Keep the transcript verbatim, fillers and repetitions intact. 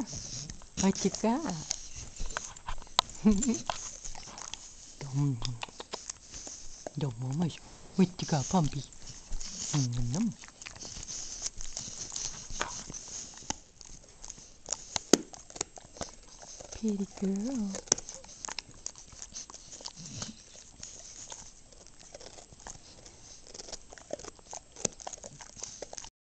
What you got? Yum. Yum, mama. What you got, Pumpy? Yum, yum. Pretty girl.